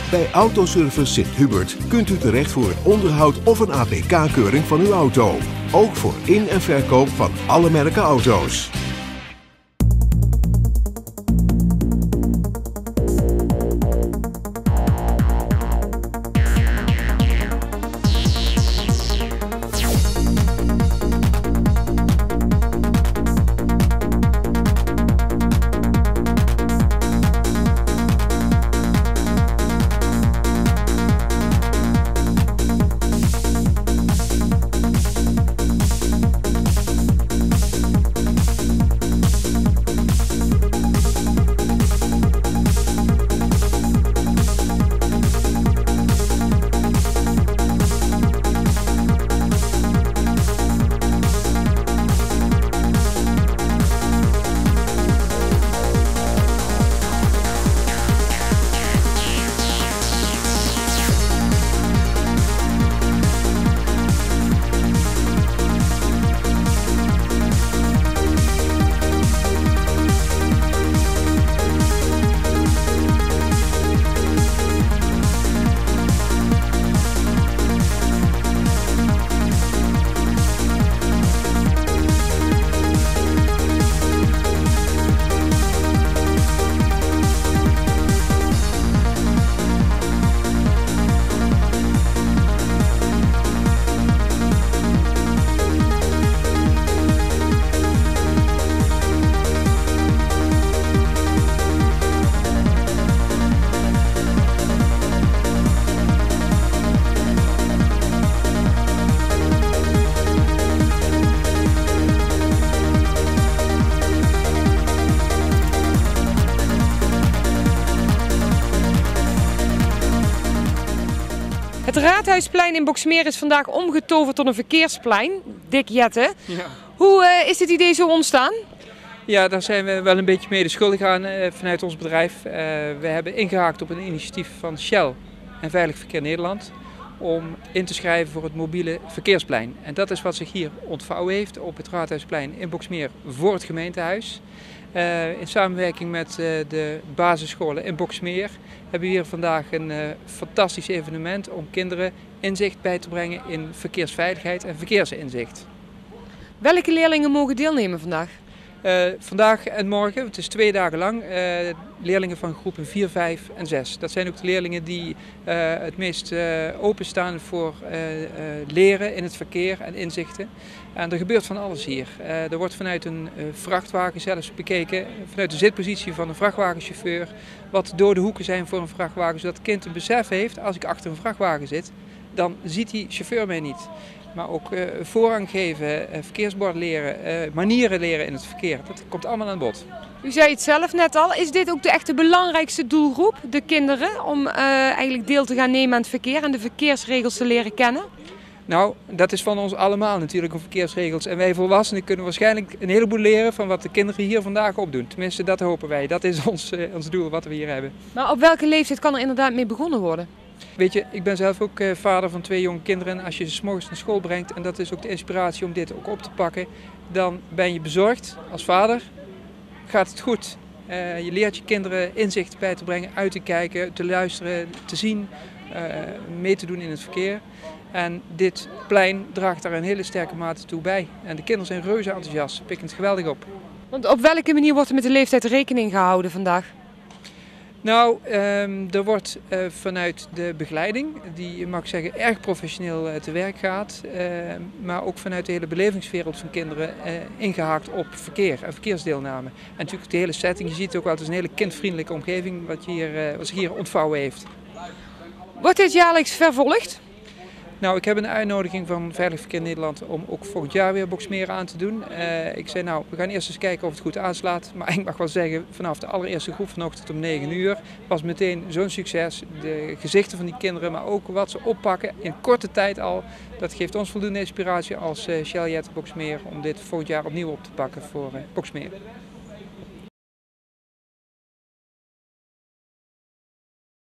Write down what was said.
Bij Autoservice Sint-Hubert kunt u terecht voor het onderhoud of een APK-keuring van uw auto. Ook voor in- en verkoop van alle merken auto's. Het Raadhuisplein in Boxmeer is vandaag omgetoverd tot een verkeersplein. Dick Jette. Ja. Hoe is dit idee zo ontstaan? Ja, daar zijn we wel een beetje mede schuldig aan vanuit ons bedrijf. We hebben ingehaakt op een initiatief van Shell en Veilig Verkeer Nederland om in te schrijven voor het mobiele verkeersplein. En dat is wat zich hier ontvouwen heeft op het Raadhuisplein in Boxmeer voor het gemeentehuis. In samenwerking met de basisscholen in Boxmeer hebben we hier vandaag een fantastisch evenement om kinderen inzicht bij te brengen in verkeersveiligheid en verkeersinzicht. Welke leerlingen mogen deelnemen vandaag? Vandaag en morgen, het is 2 dagen lang, leerlingen van groepen 4, 5 en 6. Dat zijn ook de leerlingen die het meest openstaan voor leren in het verkeer en inzichten. En er gebeurt van alles hier. Er wordt vanuit een vrachtwagen zelfs bekeken, vanuit de zitpositie van een vrachtwagenchauffeur, wat dode hoeken zijn voor een vrachtwagen, zodat het kind een besef heeft, als ik achter een vrachtwagen zit, dan ziet die chauffeur mij niet. Maar ook voorrang geven, verkeersborden leren, manieren leren in het verkeer. Dat komt allemaal aan bod. U zei het zelf net al, is dit ook de belangrijkste doelgroep, de kinderen, om eigenlijk deel te gaan nemen aan het verkeer en de verkeersregels te leren kennen? Nou, dat is van ons allemaal natuurlijk om verkeersregels. En wij volwassenen kunnen waarschijnlijk een heleboel leren van wat de kinderen hier vandaag opdoen. Tenminste, dat hopen wij. Dat is ons doel wat we hier hebben. Maar op welke leeftijd kan er inderdaad mee begonnen worden? Weet je, ik ben zelf ook vader van 2 jonge kinderen. Als je ze 's morgens naar school brengt, en dat is ook de inspiratie om dit ook op te pakken, dan ben je bezorgd als vader. Gaat het goed? Je leert je kinderen inzicht bij te brengen, uit te kijken, te luisteren, te zien, mee te doen in het verkeer. En dit plein draagt daar een hele sterke mate toe bij. En de kinderen zijn reuze enthousiast, ze pikken het geweldig op. Want op welke manier wordt er met de leeftijd rekening gehouden vandaag? Nou, er wordt vanuit de begeleiding, die mag ik zeggen erg professioneel te werk gaat, maar ook vanuit de hele belevingswereld van kinderen ingehaakt op verkeer en verkeersdeelname. En natuurlijk de hele setting, je ziet ook wel, het is een hele kindvriendelijke omgeving wat zich hier ontvouwen heeft. Wordt dit jaarlijks vervolgd? Nou, ik heb een uitnodiging van Veilig Verkeer Nederland om ook volgend jaar weer Boxmeer aan te doen. Ik zei nou, we gaan eerst eens kijken of het goed aanslaat. Maar ik mag wel zeggen, vanaf de allereerste groep vanochtend om 9 uur was meteen zo'n succes. De gezichten van die kinderen, maar ook wat ze oppakken in korte tijd al. Dat geeft ons voldoende inspiratie als Shell Jette Boxmeer om dit volgend jaar opnieuw op te pakken voor Boxmeer.